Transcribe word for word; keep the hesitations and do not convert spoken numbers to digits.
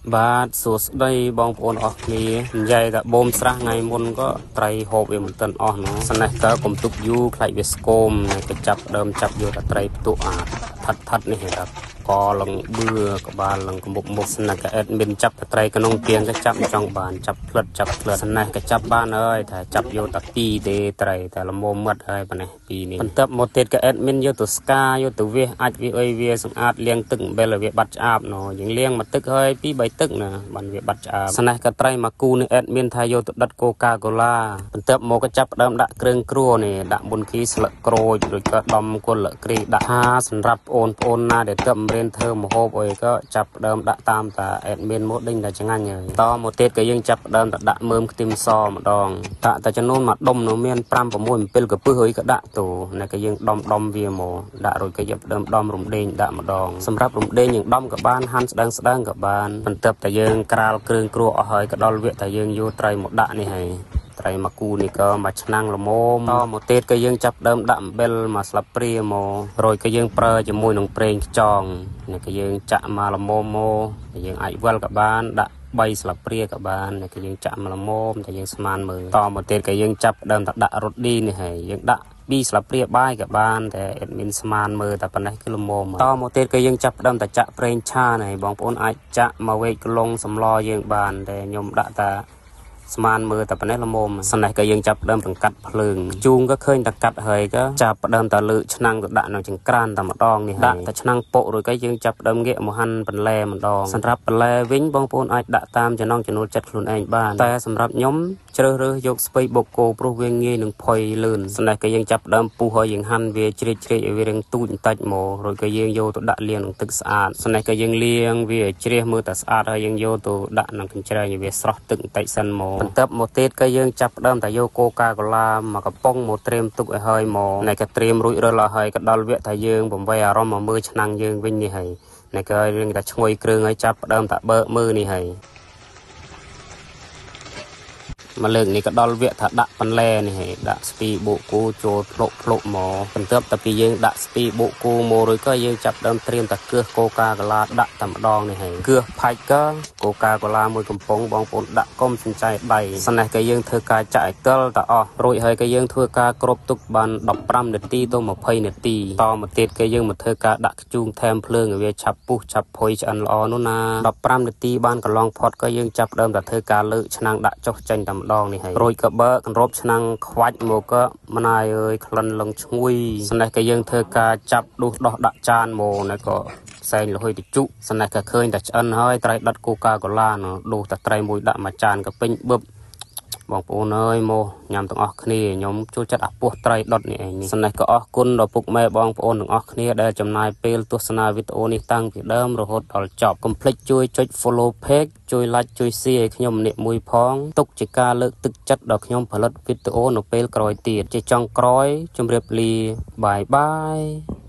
បាទសួស្ដីបងប្អូនអស់គ្នានិយាយថាបូមស្រះថ្ងៃមុនក៏ត្រីហូបវាមិនទាន់អស់នោះស្នេះក៏កុំទុកយូរខ្លាចវាស្គមទៅចាប់ដើមចាប់យកតែត្រីផ្ទុកអាថាត់ថាត់នេះហ៎កលឹងបឿក្បាលលឹងកមុកមុខស្នេះក៏អេដមីនចាប់តែត្រីក្នុងទៀងក៏ចាប់ចង់បានចាប់ផ្លិតចាប់ផ្លិតស្នេះក៏ចាប់បានហើយថាចាប់យកតែពីរទេត្រីតែល្មមមាត់ហើយប៉ុណ្ណេះពីរនេះបន្ទាប់មកទៀតក៏អេដមីនយកទៅស្កាយកទៅវាអាចវាអីវាសម្អាតលាងទឹកអំបិលឲ្យវាបាត់ឆ្អាបណយើងលាងមកទឹកហើយពីរបីទឹកណាបានវាបាត់ឆ្អាបស្នេះក៏ត្រីមកគូនេះអេដមីនថាយកទៅដិតកូកាកូឡាបន្ទាប់មកក៏ចាប់ដើមដាក់គ្រឿងគ្រួនេះដាក់មុនគីស្លឹកក្រូចឬក៏ដំគល់លក្រីដាក់ហាសម្រាប់បងប្អូនណាដែលទើបរៀនធ្វើម្ហូបអីក៏ចាប់ដើមដាក់តាមតាអេដមីនមកដេញតែឆ្ងាញ់ហើយតមកទៀតក៏យើងចាប់ដើមទៅដាក់មើមខ្ទឹមសម្ដងដាក់តែចំនួនមួយដុំនោះមានប្រាំ 6 7កពឹសហើយក៏ដាក់ទៅនេះក៏យើងដំដំវាមកដាក់រួចក៏យកដើមដំរំដេងដាក់ម្ដងសម្រាប់រំដេងយើងដំក៏បានហាន់ស្ដើងស្ដើងក៏បានបន្ទាប់តែយើងក្រាលគ្រឿងគ្រួអស់ហើយក៏ដល់វគ្គតែយើងយកត្រីមកដាក់នេះហើយត្រីមកគូនេះក៏មកឆ្នាំងល្មមតមកទៀតក៏យើងចាប់ដើមដាក់អំបិលមកស្លាបព្រាមករួចក៏យើងប្រើជាមួយនឹងប្រេងខ្យងនេះក៏យើងចាក់មកល្មមមកយើងអាចវិលក៏បានដាក់បីស្លាបព្រាក៏បាននេះក៏យើងចាក់មកល្មមតែយើងស្មានមើលតមកទៀតក៏យើងចាប់ដើមតែដាក់រ៉ូឌីនេះហើយយើងដាក់ពីស្លាបព្រាបាយក៏បានតែអេដមីនស្មានមើលតែប៉ុណ្ណេះគឺល្មមតមកទៀតក៏យើងចាប់ដើមតែចាក់ប្រេងឆានេះបងប្អូនអាចចាក់មកវែកក្លងសម្លយើងបានតែខ្ញុំដាក់តាស្មានមើលតែប៉ុណ្ណេះល្មមស្នេះក៏យើងចាប់ដើមបង្កាត់ភ្លើងជូងក៏ឃើញតែកាត់ហើយក៏ចាប់ដើមតែលើកឆ្នាំងទៅដាក់នៅចង្ក្រានតែម្ដងនេះដាក់តែឆ្នាំងពុករួចក៏យើងចាប់ដើមងាកមកហាន់បន្លែម្ដងសម្រាប់បន្លែវិញបងប្អូនអាចដាក់តាមចំណង់ចំណូលចិត្តខ្លួនឯងបានតែសម្រាប់ខ្ញុំជ្រើសរើសយកស្ពៃបូកគោព្រោះវាងាយនឹងផុយលឿនស្នេះក៏យើងចាប់ដើមពុះហើយយើងហាន់វាជ្រៀកជ្រៀកឲ្យវារាងទូចបន្តិចមករួចក៏យើងយកទៅដាក់លាងនឹងទឹកស្អាតស្នេះក៏យើងលាងវាជ្រះមើលតែស្អាតហើយយើងយកទៅដាក់ក្នុងកញ្ច្រែងឲ្យវាស្រស់ទឹកបន្តិចសិនមកបន្ទាប់មកទៀតក៏យើងចាប់ដើមតែយកកូកាកូឡាមកកំប៉ុងមកត្រៀមទុកឲ្យហើយមកនេះក៏ត្រៀមរួចរាល់ហើយក៏ដល់វគ្គថាយើងបំបីអារម្មណ៍មកមើលឆ្នាំងយើងវិញនេះហើយនេះក៏រឿងតែឈ្ងុយគ្រឿងហើយចាប់ដើមតែបើកមើលនេះហើយមកលើកនេះក៏ដល់វគ្គថាដាក់បន្លែនេះហើយដាក់ស្ពីបូកគូចូលភ្លុកភ្លុកមកបន្ទាប់តែពីយើងដាក់ស្ពីបូកគូមករួចក៏យើងចាប់ដើមត្រៀមតែគឿសកូកាកូឡាដាក់តែម្ដងនេះហើយគឿសផាច់ក៏កូកាកូឡាមួយកំប៉ុងបងប្អូនដាក់កុំសំចៃដៃស្នេះក៏យើងធ្វើការចាក់ឲ្យទិលតែអស់រួចហើយក៏យើងធ្វើការគ្របទុកបានដប់ប្រាំនាទីទៅម្ភៃនាទីតមកទៀតក៏យើងមកធ្វើការដាក់ខ្ជូងថែមភ្លើងឲ្យវាឆាប់ពុះឆាប់ផុយឆ្អិនល្អនោះណាដប់ប្រាំនាទីបានកន្លងផុតក៏យើងចាប់ដើមតែធ្វើការលើកឆ្នាំងដាក់ចុះចេញតែម្ដងនេះហើយរួចក៏បើករប់ឆ្នាំងខ្វាច់មកក៏ម្នាយអើយក្លិនលឹងឈ្ងុយស្នេះក៏យើងធ្វើការចាប់ដួសដោះដាក់ចានមកនេះក៏ផ្សេងលហុយតិចស្នេះក៏ឃើញតែឆ្អិនហើយត្រីដុតកូកាកូឡានោះដួសតែត្រីមួយដាក់មួយចានក៏ពេញបឹបបងប្អូនអើយមកញ៉ាំទាំងអស់គ្នាខ្ញុំចូលចិត្តអាពោះត្រីដុតនេះឯងនេះស្នេះក៏អរគុណដល់ពុកម៉ែបងប្អូនទាំងអស់គ្នាដែលចំណាយពេលទស្សនាវីដេអូនេះតាំងពីដើមរហូតដល់ចប់កុំភ្លេចជួយចុច follow page ជួយ like ជួយ share ឲ្យខ្ញុំម្នាក់មួយផងទុកជាការលើកទឹកចិត្តដល់ខ្ញុំផលិតវីដេអូនៅពេលក្រោយទៀតជាចុងក្រោយជម្រាបលាបាយបាយ